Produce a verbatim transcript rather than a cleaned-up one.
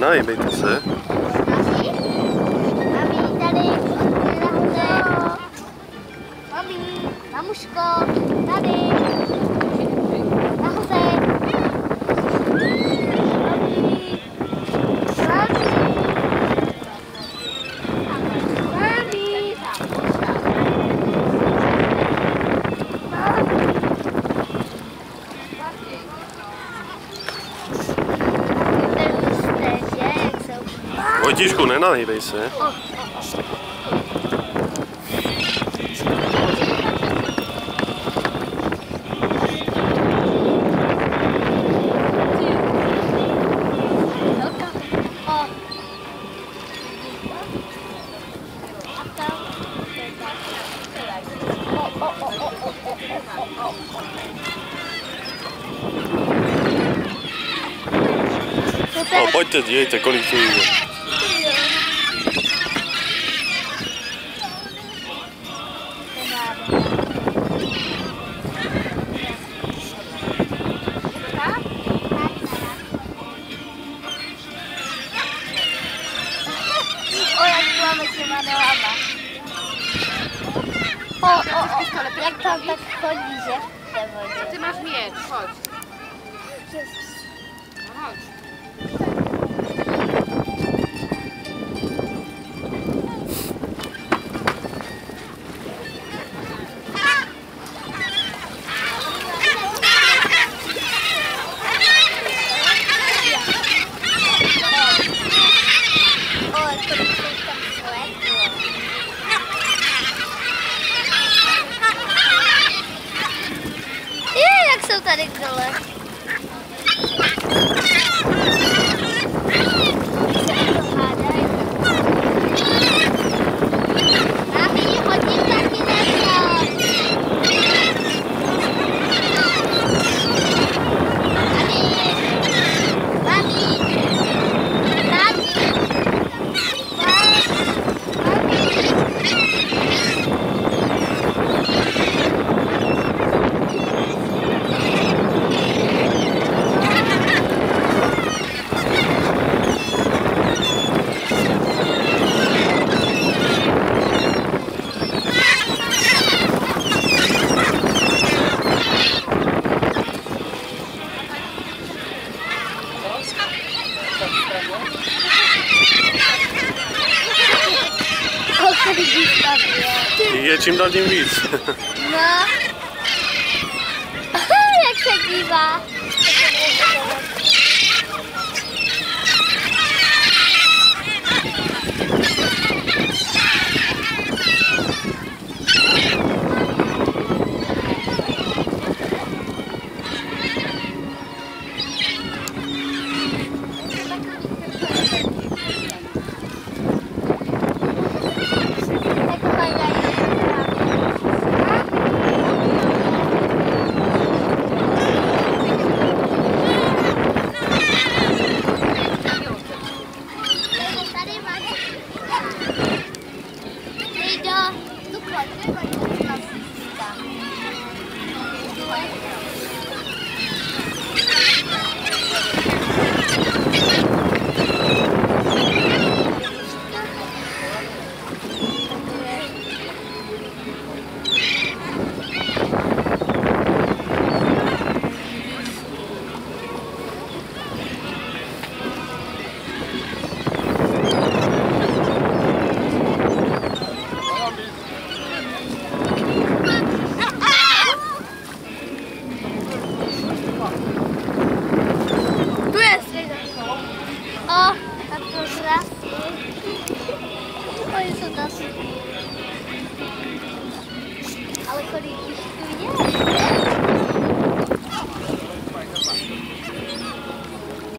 nenahejbejte se. Mami, tady, nahoře. Mami, mamuško, tady. Nahoře. Mami. Mami. Vojtíšku, nenahýbej se. No, pojďte, dějte, kolik tu jde. O, o, o, jak tam tak chodí, že? Ty máš měč, chodź. No chodź. Jsou tady dole. Mami, hodím taky něco. Mami, mami, mami, Je čím dál tím víc. No. Jak se dívá. Ale kolik jich tu je?